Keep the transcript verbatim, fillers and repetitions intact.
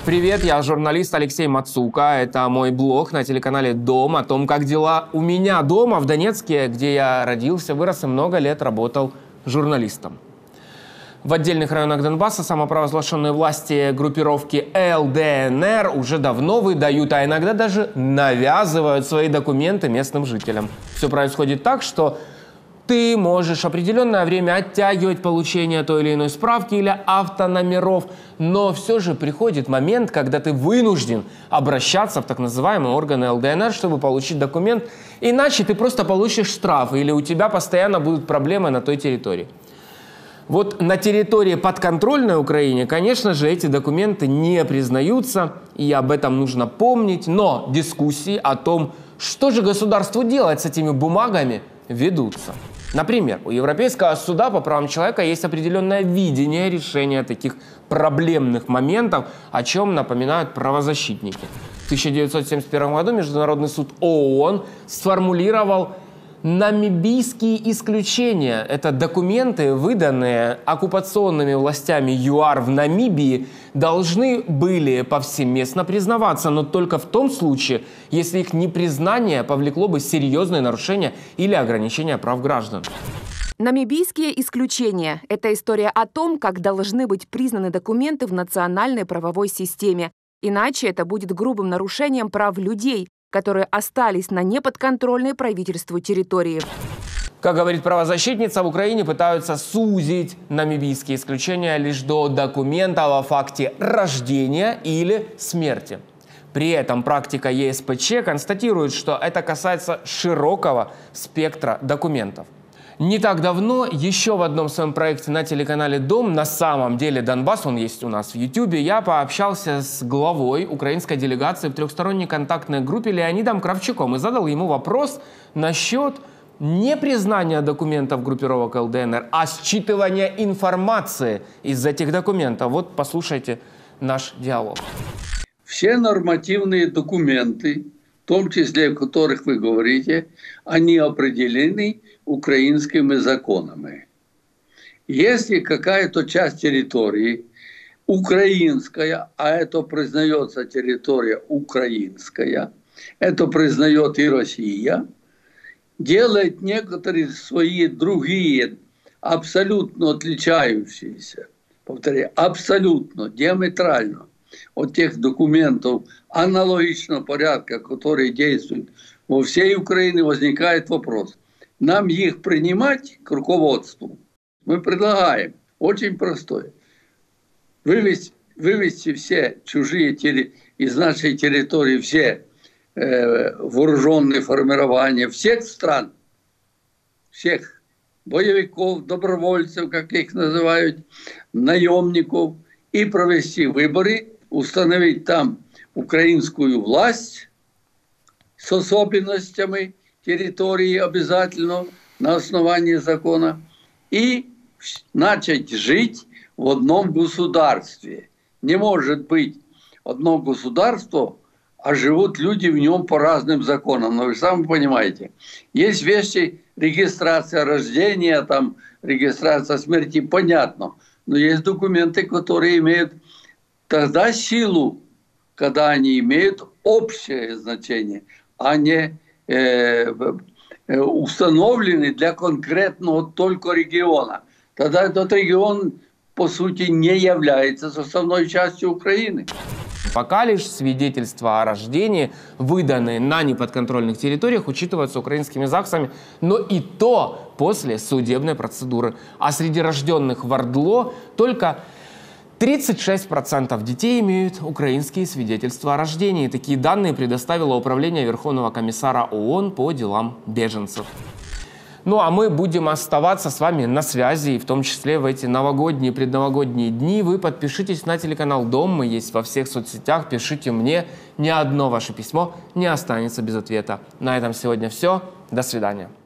Привет, я журналист Алексей Мацука. Это мой блог на телеканале «Дом» о том, как дела у меня дома в Донецке, где я родился, вырос и много лет работал журналистом. В отдельных районах Донбасса самопровозглашенные власти группировки эл дэ эн эр уже давно выдают, а иногда даже навязывают свои документы местным жителям. Все происходит так, что ты можешь определенное время оттягивать получение той или иной справки или автономеров, но все же приходит момент, когда ты вынужден обращаться в так называемые органы эл дэ эн эр, чтобы получить документ, иначе ты просто получишь штраф или у тебя постоянно будут проблемы на той территории. Вот на территории подконтрольной Украине, конечно же, эти документы не признаются, и об этом нужно помнить, но дискуссии о том, что же государству делать с этими бумагами, ведутся. Например, у Европейского суда по правам человека есть определенное видение решения таких проблемных моментов, о чем напоминают правозащитники. В тысяча девятьсот семьдесят первом году Международный суд о о эн сформулировал намибийские исключения. Это документы, выданные оккупационными властями ЮАР в Намибии, должны были повсеместно признаваться, но только в том случае, если их непризнание повлекло бы серьезные нарушения или ограничения прав граждан. Намибийские исключения – это история о том, как должны быть признаны документы в национальной правовой системе. Иначе это будет грубым нарушением прав людей, которые остались на неподконтрольной правительству территории. Как говорит правозащитница, в Украине пытаются сузить намибийские исключения лишь до документов о факте рождения или смерти. При этом практика е эс пэ че констатирует, что это касается широкого спектра документов. Не так давно еще в одном своем проекте на телеканале «Дом», на самом деле Донбасс, он есть у нас в Ютубе, я пообщался с главой украинской делегации в трехсторонней контактной группе Леонидом Кравчуком и задал ему вопрос насчет не признания документов группировок эл дэ эн эр, а считывания информации из этих документов. Вот послушайте наш диалог. Все нормативные документы, в том числе о которых вы говорите, они определены украинскими законами. Если какая-то часть территории украинская, а это признается территория украинская, это признает и Россия, делает некоторые свои другие, абсолютно отличающиеся, повторяю, абсолютно, диаметрально от тех документов аналогичного порядка, которые действуют во всей Украине, возникает вопрос. Нам их принимать к руководству? Мы предлагаем очень простое. Вывести, вывести все чужие терри... из нашей территории, все э, вооруженные формирования всех стран, всех боевиков, добровольцев, как их называют, наемников, и провести выборы, установить там украинскую власть с особенностями территории обязательно на основании закона и начать жить в одном государстве. Не может быть одно государство, а живут люди в нем по разным законам. Но вы сами понимаете, есть вещи, регистрация рождения, там, регистрация смерти, понятно. Но есть документы, которые имеют тогда силу, когда они имеют общее значение, а не э, э, установлены для конкретного только региона. Тогда этот регион, по сути, не является составной частью Украины. Пока лишь свидетельства о рождении, выданные на неподконтрольных территориях, учитываются украинскими ЗАГСами, но и то после судебной процедуры. А среди рожденных в ОРДЛО только тридцать шесть процентов детей имеют украинские свидетельства о рождении. Такие данные предоставило Управление Верховного комиссара о о эн по делам беженцев. Ну а мы будем оставаться с вами на связи, и в том числе в эти новогодние, предновогодние дни. Вы подпишитесь на телеканал «Дом», мы есть во всех соцсетях, пишите мне, ни одно ваше письмо не останется без ответа. На этом сегодня все, до свидания.